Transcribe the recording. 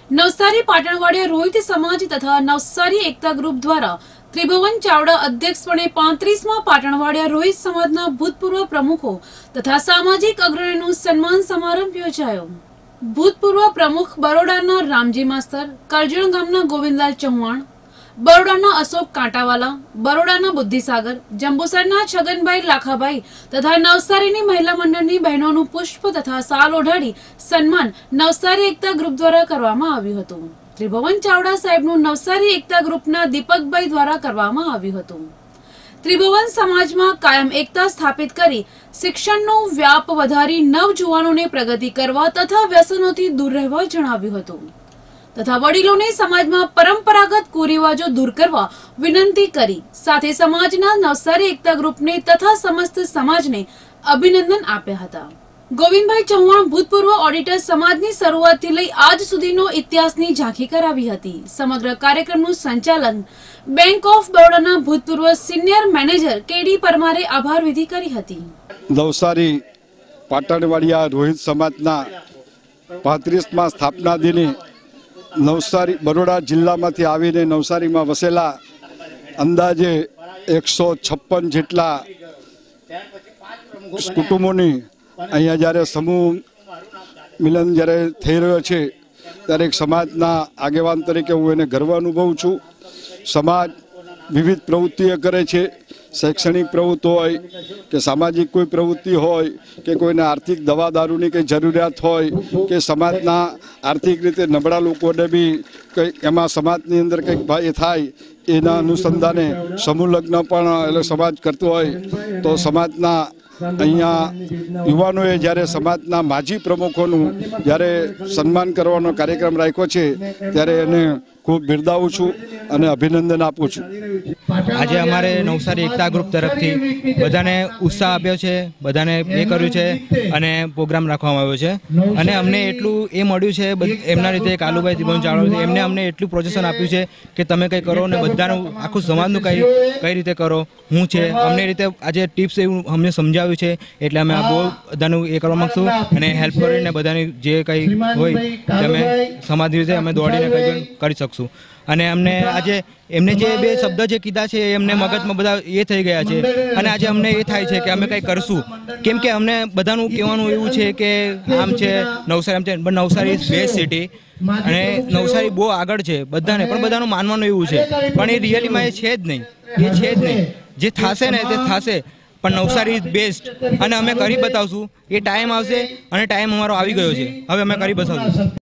नवसारी पाटणवाड़िया रोहित समाज तथा नवसारी एकता ग्रुप द्वारा त्रिभुवन चावड़ा अध्यक्षपणे 35मा पाटणवाड़िया रोहित समाजना भूतपूर्व प्रमुखों तथा सामाजिक अग्रणीओનું सन्मान समारंभ योजायो। भूतपूर्व प्रमुख बरोडाना रामजी मास्तर, करजण गामना गोविंदलाल चौहान, बरोडाना अशोक कांटावाला, बरोडाना बुद्धिसागर, जंबूसरना छगनभाई लाखाभाई तथा नवसारीनी महिला मंडळनी बहनोનું पुष्प तथा साल ओढाड़ी सन्मान नवसारी एकता ग्रुप द्वारा करवामां આવ્યું હતું। त्रिभुवन चावड़ा साहेबનું नवसारी एकता ग्रुपना दीपकभाई द्वारा करवामां આવ્યું હતું। त्रिभुवन समाजमां कायम एकता स्थापित करी शिक्षणનો વ્યાપ વધારી નવજુવાનોને પ્રગતિ કરવા તથા વ્યસનોથી દૂર રહેવા જણાવ્યું હતું तथा वडीलोने समाजमां परंपरागत कुरिवाजो दूर करवा विनंती करी। साथे समाजना नवसारी एकता ग्रुपने तथा समस्त समाजने अभिनंदन आप्या हता। गोविंदभाई चौहान भूतपूर्व ऑडिटर समाजनी शरूआतथी लई आज सुधीनो इतिहासनी झांकी करावी हती। समग्र कार्यक्रमનું संचालन बैंक ऑफ बड़ौदाना भूतपूर्व सीनियर मैनेजर केडी परमारे आभार विधि करी हती। नवसारी पाटणवाड़िया रोहित समाजना 35मा स्थापना दिने नवसारी बरोड़ा जिल्ला में आवीने नवसारी में वसेला अंदाजे 156 जेटला कुटुंबोनी अहींया ज्यारे समूह मिलन ज्यारे थई रह्यो छे त्यारे एक समाजना आगेवान तरीके हूँ एने गर्व अनुभवुं छुं। समाज विविध प्रवृत्तिओ करे छे, शैक्षणिक प्रवृत्ति होय के सामाजिक कोई प्रवृत्ति होय के कोईने आर्थिक दवा दारूनी कई जरूरियात होय के समाजना आर्थिक रीते नबळा लोकोने भी कई एमां समाजनी अंदर कंईक भय थाय एना अनुसंधाने समूह लग्न पण एटले समाज करतो होय तो समाजना अहींया युवानोए ज्यारे समाजना माजी प्रमुखोनुं ज्यारे सन्मान करवानो कार्यक्रम राख्यो छे त्यारे एने खूब बिरदावुं छुं અને અભિનંદન આપું છું। આજે અમારે નવસારી એકતા ગ્રુપ તરફથી બધાને ઉત્સાહ આપ્યો છે, બધાને એ કર્યું છે અને પ્રોગ્રામ રાખવામાં આવ્યો છે અને અમને એટલું એ મળ્યું છે એમના રીતે કાલુભાઈ ત્રિભુવન ચાવડા એમને અમને એટલું પ્રોજેક્શન આપ્યું છે કે તમે કંઈ કરો ને બધાનું આખું સમાજનું કઈ રીતે કરો હું છે અમને રીતે આજે ટિપ્સ એવું અમને સમજાવ્યું છે એટલે અમે આ બહુ બધાનું એ કરવા માગશું અને હેલ્પ કરીને બધાની જે કંઈ હોય તમે સમાજ રીતે અમે દોડીને કંઈ કરી શકશું। અને અમને આજે એમને જે બે શબ્દ જે કીધા છે એમને મગજમાં બધા એ થઈ ગયા છે અને આજે અમને એ થાય છે કે અમે કંઈ કરશું કેમ કે અમને બધાનું કહેવાનું એવું છે કે આમ છે નવસારી આમ છે પણ નવસારી ઇઝ બેસ્ટ સિટી અને નવસારી બહુ આગળ છે બધાને પણ બધાનું માનવાનું એવું છે પણ એ રિયલીમાં એ છે જ નહીં, એ છે જ નહીં। જે થશે ને તે થશે પણ નવસારી ઇઝ બેસ્ટ અને અમે કરી બતાવશું। એ ટાઈમ આવશે અને ટાઈમ અમારો આવી ગયો છે, હવે અમે કરી બતાવશું।